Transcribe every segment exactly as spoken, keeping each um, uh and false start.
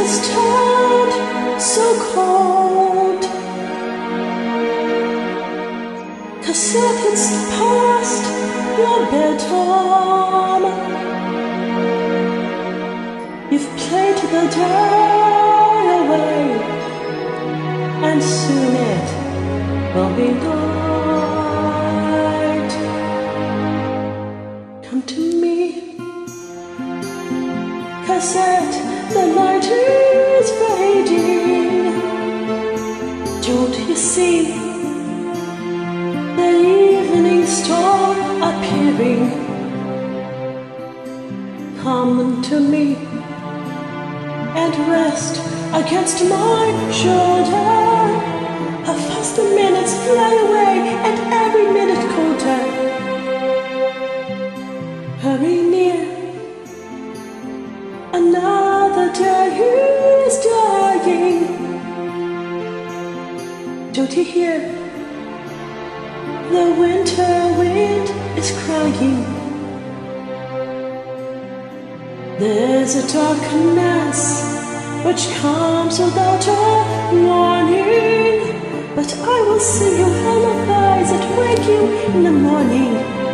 has turned so cold. Cassette, it's past your bedtime. You've played the day away, and soon it will be night. Come to me, Cassette, the night is fading. Don't you see the evening star appearing? Come to me and rest against my shoulder. How fast the minutes fly away, and every minute colder. Hurry near, another day is dying. Don't you hear? The winter wind is crying. There's a darkness which comes without a warning, but I will sing you lullabies that wake you in the morning.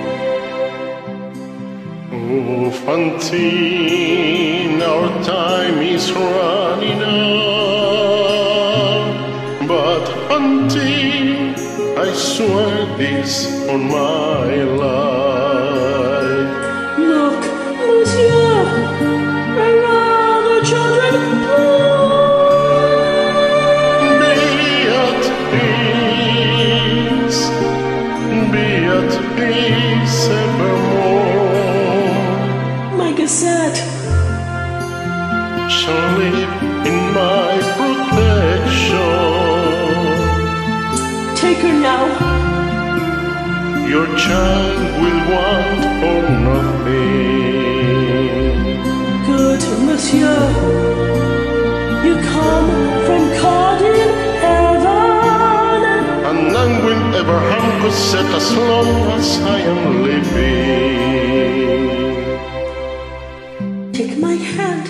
Oh, Fantine, our time is running out. But Fantine, I swear this on my life. Look, monsieur, around the children play. Be at peace, be at peace evermore. My Cassette shall live in my protection. Take her now. Your child will want for nothing. Good monsieur, you come from God in heaven, And none will ever harm Cosette as long as I am living. take my hand.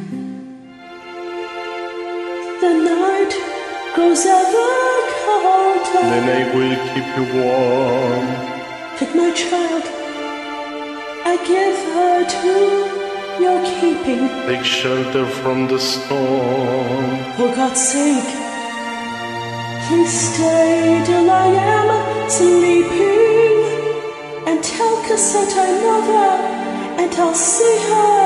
The night grows ever colder. Then I will keep you warm. Take my child, I give her to your keeping. Take shelter from the storm. For God's sake, please stay till I am sleeping, and tell Cassette I love her, and I'll see her